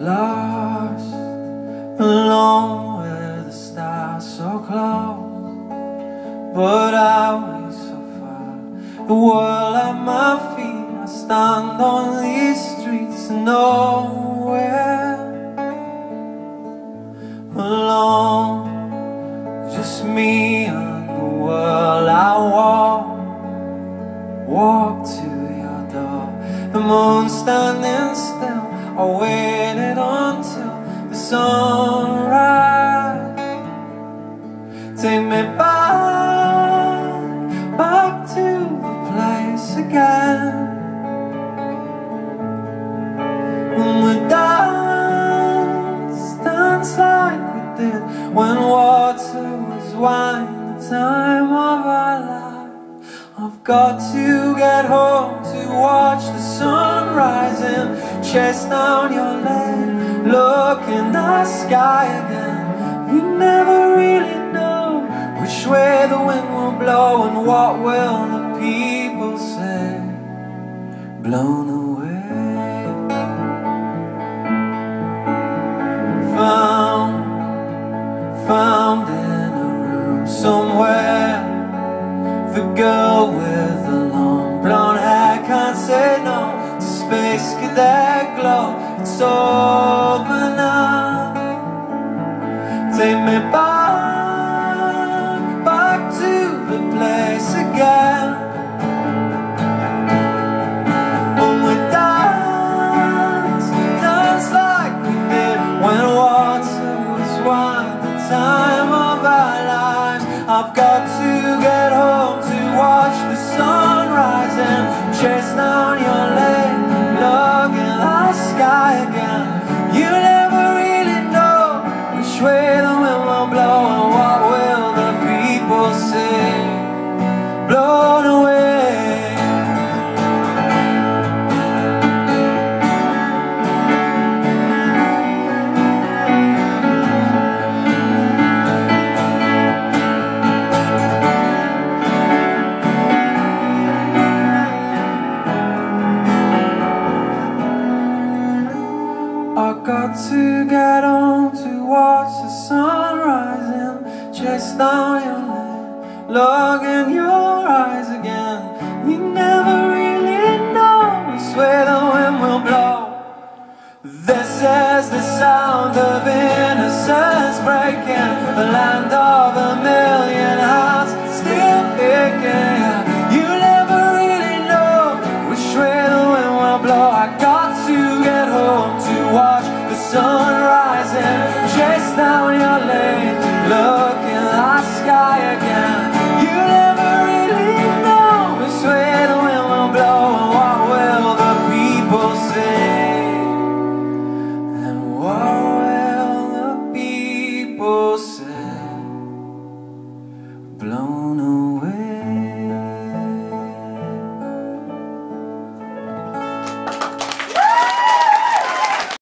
lost, alone with the stars so close, but always so far. The world at my feet, I stand on these streets of nowhere, alone, just me and the world. I walk to your door, the moon standing still. I waited until the sunrise. Take me back to the place again, when we dance like we did, when water was wine, the time of our life. I've got to get home to watch the sunrise and chase down your lane, look in the sky again. You never really know which way the wind will blow, and what will the people say. Blown away, found in a room somewhere, the girl with the long blonde hair can't say no to space cadet glow. It's over now. Take me back to the place again, when we dance like we did, when water was wine, the time of our lives. I've got to get home to watch the sunrise and chase down your lane, look in the sky again. You never really know which way the wind will blow, and what will the people say. Blown away. I got to get home to watch the sunrise and chase down your lane, look in your eyes again. You never really know which way the wind will blow. This is the sound of innocence breaking, the land of a million hearts still beating. You never really know which way the wind will blow. I got to get home to watch the sunrise and chase down your lane, look in the sky again. You never really know which way the wind will blow, and what will the people say. And what will the people say. Blown